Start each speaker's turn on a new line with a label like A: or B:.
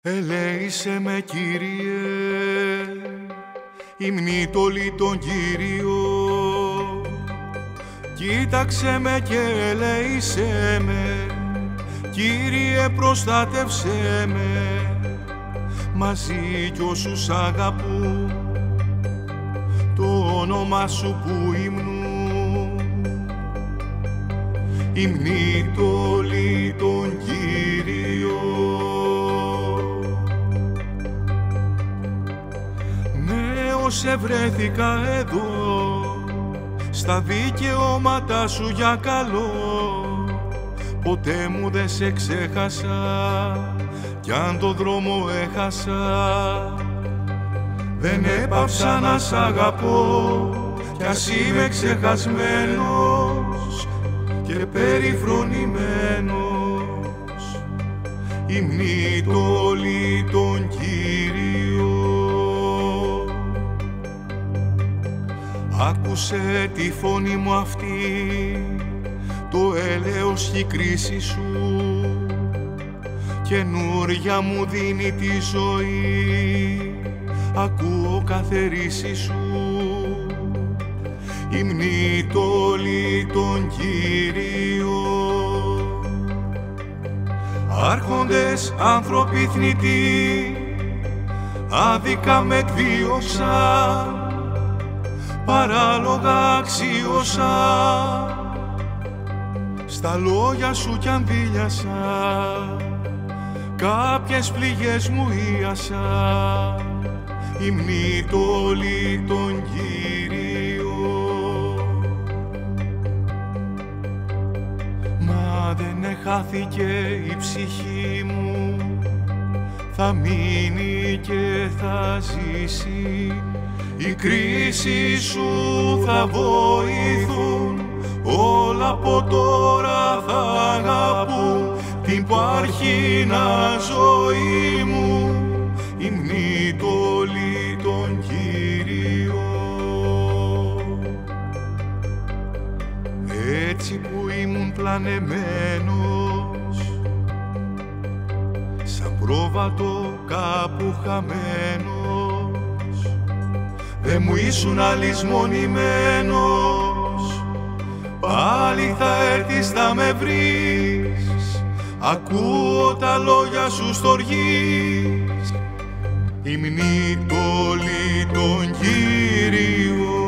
A: Ελέησε με, Κύριε, υμνήτωλη τον Κύριο. Κοίταξε με και ελέησε με, Κύριε, προστάτευσέ με, μαζί κι όσους αγαπούν το όνομα σου που υμνούν. Υμνήτωλη τον Κύριο. Νέος ευρέθηκα εδώ, στα δικαιώματα σου για καλό. Ποτέ μου δεν σε ξέχασα, κι αν το δρόμο έχασα, δεν έπαυσα να σ' αγαπώ, κι ας είμαι ξεχασμένος και περιφρονημένος. Υμνήτωλη τον Κύριο. Άκουσε τη φωνή μου αυτή, το έλεος η κρίση σου, καινούρια μου δίνει τη ζωή, ακούω κάθε ρίση σου. Υμνήτωλη τον Κύριο. Άρχοντες άνθρωποι θνητοί, άδικα με εκβίωσαν, παράλογα αξίωσα, στα λόγια σου κι αν δίλιασα, κάποιες πληγές μου ίασα. Υμνήτωλη τον Κύριο. Μα δεν εχάθηκε η ψυχή μου, θα μείνει και θα ζήσει. Η κρίση σου θα βοηθούν, όλα από τώρα θα αγαπούν την παρχίνα ζωή μου. Υμνήτωλη τον Κύριο. Έτσι που ήμουν πλανεμένος, σαν πρόβατο κάπου χαμένος, δε μου ήσουν αλυσμονημένος, πάλι θα έρθεις, θα με βρεις, ακούω τα λόγια σου στοργής. Υμνήτωλη τον Κύριο.